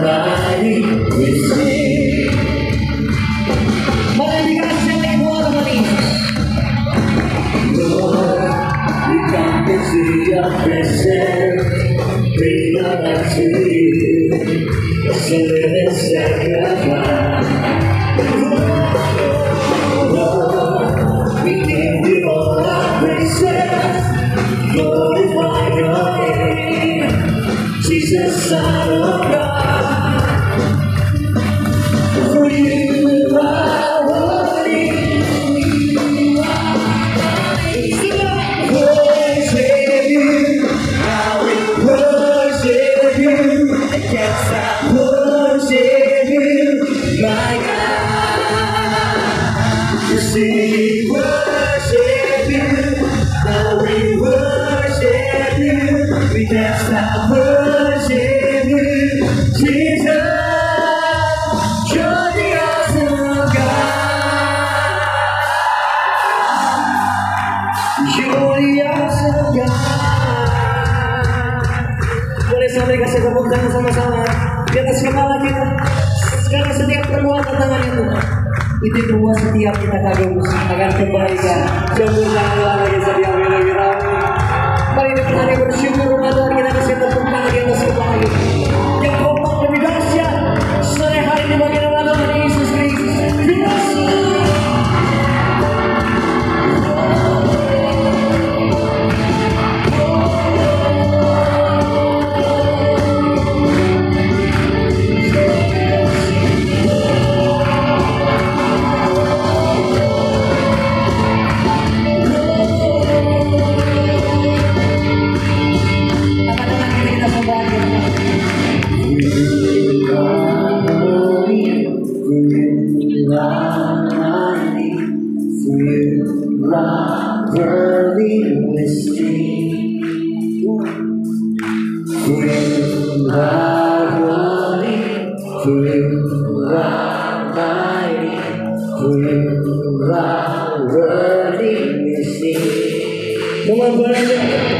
abiding with me. Maliligas siya ng buwan naman eh. Lord, we come to see your presence. Bring our life to you. It's a living sacrifice. Lord, we give you all our praises. Glorify your name, Jesus, Son of God. For you are holy. Worship you, how we worship you. I can't stop worship you, my God. You see, worship you, how we worship you. We can't stop worship you, Jesus. You're the awesome God. You're the awesome God. Boleh sampai kasih tepuk tangan sama-sama di atas kepala kita. Sekarang setiap perbuatan tangan itu bahwa setiap kita kagum akan kebaikan. Sempurnakanlah lagi setiap kita. Mari kita tadi bersyukur Ramadan kita kasih tepuk tangan di atas kepala kita. Yang kompak lebih dahsyat sore hari ini bagi Ramadan Yesus Kristus. Come on, buddy.